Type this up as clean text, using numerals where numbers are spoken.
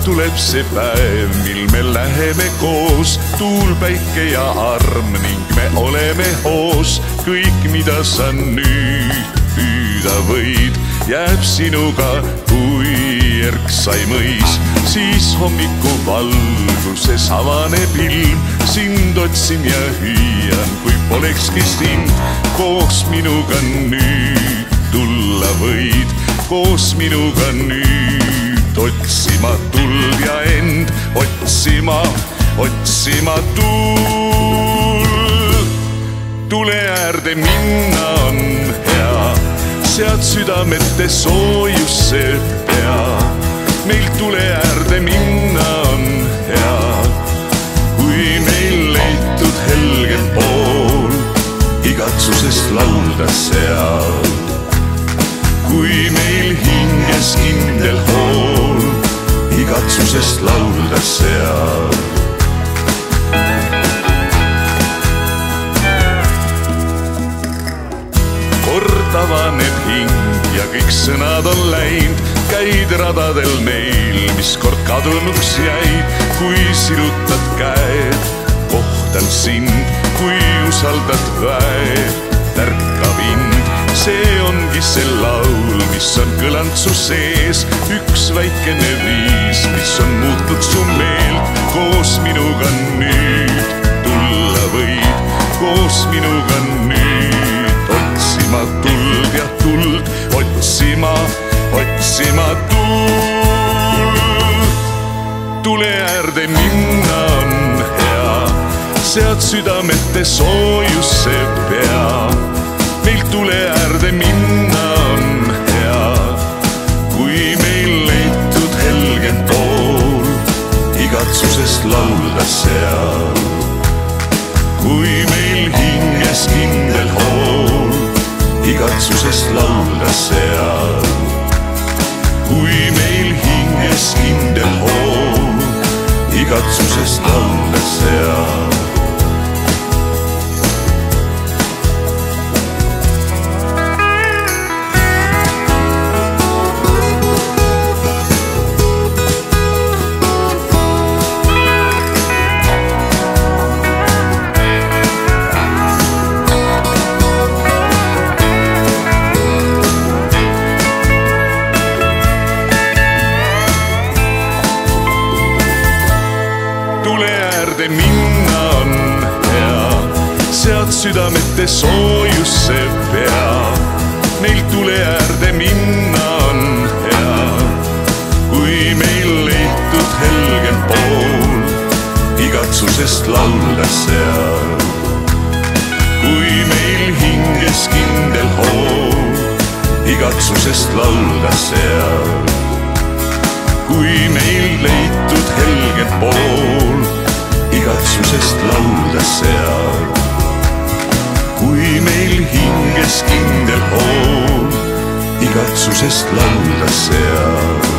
tuleb see päev, mil me läheme koos, tuul, päike ja arm ning me oleme hoos. Kõik, mida sa nüüd püüda võid, jääb sinuga kui erksai mõis. Siis hommikuvalguses avaneb ilm, sind otsin ja hüüan, kui polekski sind. Koos minuga nüüd tulla võid, koos minuga nüüd otsima tuld ja end otsima tuld. Tule äärde minna on hea, sead südamete soojusse pea. Meil tule äärde minna on hea, kui meil leitud helgem pool, igatsusest laulda seal. Kui meil hinges kindel hool, igatsusest laulda seal. Kord avaneb hing ja kõik sõnad on läinud, käid radadel neil, mis kord kadunuks jäid. Kui sirutad käed, kohtan sind, kui usaldad väed, tärka vind. See ongi see laul, mis on kõlanud su sees, üks väikene viis, mis on muutnud su meelt. Koos minuga nüüd tulla võid, koos minuga nüüd otsima tuld ja tuld, otsima tuld. Tule äärde minna on hea, sead südamete soojusse pea. Meil tule äärde minna on hea, kui meil leitud helgem pool, igatsusest laulda seal. Kui meil hinges kindel hool, igatsusest laulda seal. Kui meil hinges kindel hool, igatsusest laulda seal. Minna on hea, sead südamete soojusse pea. Meil tule äärde minna on hea, kui meil leitud helgem pool, igatsusest laulda seal. Kui meil hinges kindel hool, igatsusest laulda seal. Kui meil leitud helgem pool, igatsusest laulda seal. Kui meil hinges kindel hool, igatsusest laulda seal.